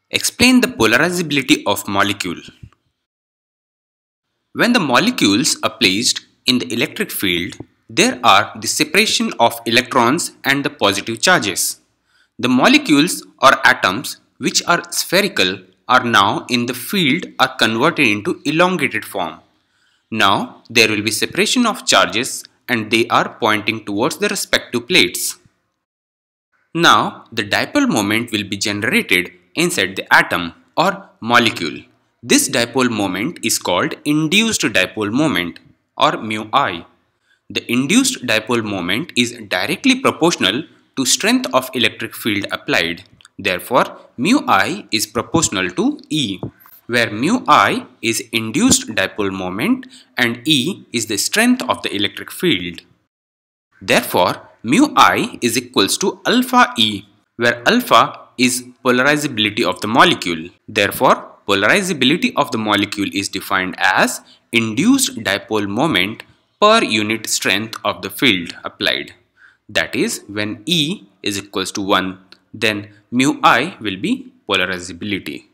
Explain the polarizability of molecule. When the molecules are placed in the electric field, there are the separation of electrons and the positive charges. The molecules or atoms which are spherical are now in the field are converted into elongated form. Now there will be separation of charges and they are pointing towards the respective plates. Now the dipole moment will be generated inside the atom or molecule. This dipole moment is called induced dipole moment or mu I. The induced dipole moment is directly proportional to strength of electric field applied. Therefore, mu I is proportional to E, where mu I is induced dipole moment and E is the strength of the electric field. Therefore, mu I is equals to alpha E, where alpha is polarizability of the molecule. Therefore, polarizability of the molecule is defined as induced dipole moment per unit strength of the field applied. That is, when E is equals to 1, then mu I will be polarizability.